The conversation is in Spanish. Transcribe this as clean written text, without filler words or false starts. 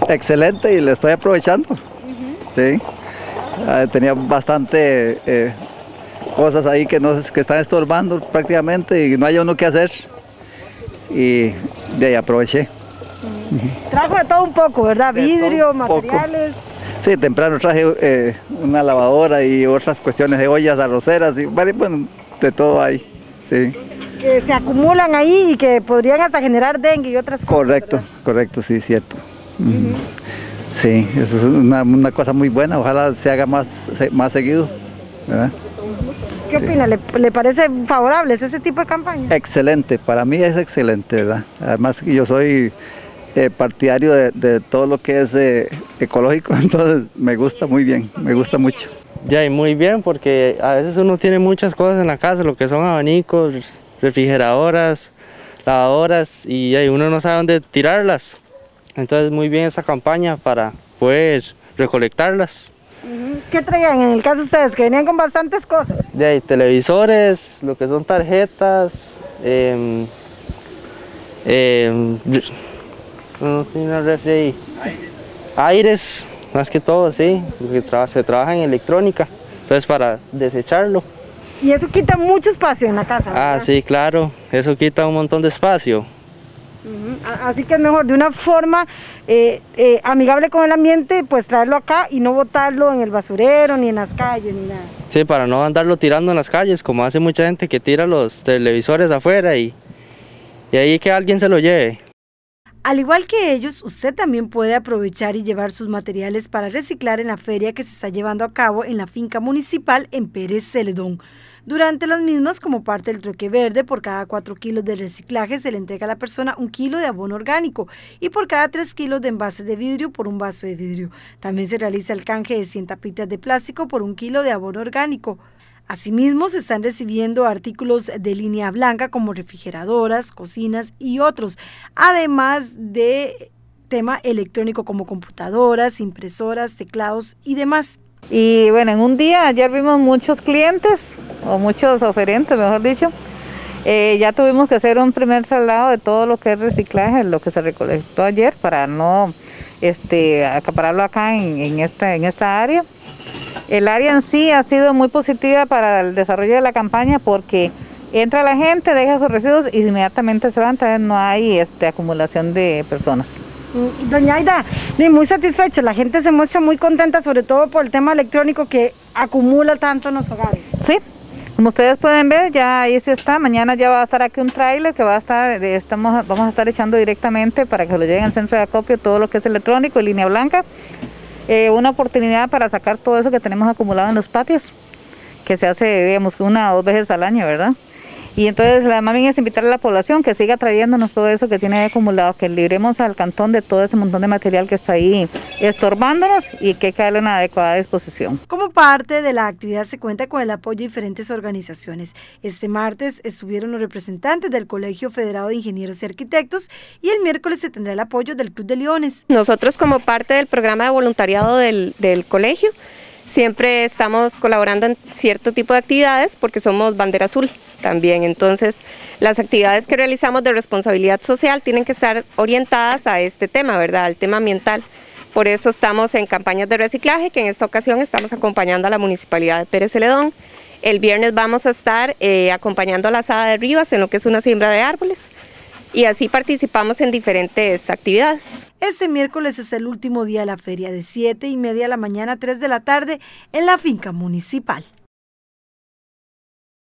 excelente y le estoy aprovechando. Sí. Tenía bastante cosas ahí que están estorbando prácticamente y no hay uno que hacer. Y de ahí aproveché. Trajo de todo un poco, ¿verdad? Vidrio, materiales. Sí, temprano traje una lavadora y otras cuestiones de ollas arroceras y bueno, de todo ahí, sí. Que se acumulan ahí y que podrían hasta generar dengue y otras cosas. Correcto, ¿verdad? correcto, sí, cierto. Sí, eso es una cosa muy buena, ojalá se haga más seguido, ¿verdad? ¿Qué opina? ¿Le parece favorable ese tipo de campaña? Excelente, para mí es excelente, ¿verdad? Además yo soy partidario de todo lo que es ecológico, entonces me gusta muy bien, me gusta mucho. Ya, y muy bien, porque a veces uno tiene muchas cosas en la casa, lo que son abanicos, refrigeradoras, lavadoras, y uno no sabe dónde tirarlas. Entonces muy bien esta campaña para poder recolectarlas. ¿Qué traían en el caso de ustedes? Que venían con bastantes cosas. De ahí, televisores, lo que son tarjetas, no tiene una refri ahí. Aires, más que todo, sí, porque se trabaja en electrónica, entonces para desecharlo. Y eso quita mucho espacio en la casa, ¿verdad? Ah, sí, claro, eso quita un montón de espacio. Así que es mejor de una forma amigable con el ambiente, pues traerlo acá y no botarlo en el basurero, ni en las calles, ni nada. Sí, para no andarlo tirando en las calles, como hace mucha gente que tira los televisores afuera y ahí que alguien se lo lleve. Al igual que ellos, usted también puede aprovechar y llevar sus materiales para reciclar en la feria que se está llevando a cabo en la finca municipal en Pérez Celedón. Durante las mismas, como parte del troque verde, por cada 4 kilos de reciclaje se le entrega a la persona 1 kilo de abono orgánico y por cada 3 kilos de envases de vidrio por un vaso de vidrio. También se realiza el canje de 100 tapitas de plástico por 1 kilo de abono orgánico. Asimismo, se están recibiendo artículos de línea blanca como refrigeradoras, cocinas y otros, además de tema electrónico como computadoras, impresoras, teclados y demás. Y bueno, en un día ayer vimos muchos clientes, o muchos oferentes, mejor dicho. Ya tuvimos que hacer un primer traslado de todo lo que es reciclaje, lo que se recolectó ayer, para no acapararlo acá en esta área. El área en sí ha sido muy positiva para el desarrollo de la campaña porque entra la gente, deja sus residuos y inmediatamente se van, entonces no hay acumulación de personas. Doña Aida, muy satisfecho, la gente se muestra muy contenta, sobre todo por el tema electrónico que acumula tanto en los hogares. Sí, como ustedes pueden ver, ya ahí sí está, mañana ya va a estar aquí un tráiler que va a estar, vamos a estar echando directamente para que lo lleguen al centro de acopio todo lo que es electrónico y línea blanca. Una oportunidad para sacar todo eso que tenemos acumulado en los patios, que se hace, digamos, 1 o 2 veces al año, ¿verdad? Y entonces más bien es invitar a la población que siga trayéndonos todo eso que tiene acumulado, que libremos al cantón de todo ese montón de material que está ahí estorbándonos y que hay que darle una adecuada disposición. Como parte de la actividad se cuenta con el apoyo de diferentes organizaciones. Este martes estuvieron los representantes del Colegio Federado de Ingenieros y Arquitectos y el miércoles se tendrá el apoyo del Club de Leones. Nosotros como parte del programa de voluntariado del colegio siempre estamos colaborando en cierto tipo de actividades porque somos bandera azul también, entonces las actividades que realizamos de responsabilidad social tienen que estar orientadas a este tema, ¿verdad?, al tema ambiental. Por eso estamos en campañas de reciclaje, que en esta ocasión estamos acompañando a la Municipalidad de Pérez Celedón. El viernes vamos a estar acompañando a la Asada de Rivas en lo que es una siembra de árboles y así participamos en diferentes actividades. Este miércoles es el último día de la feria, de 7:30 de la mañana a 3 de la tarde en la finca municipal.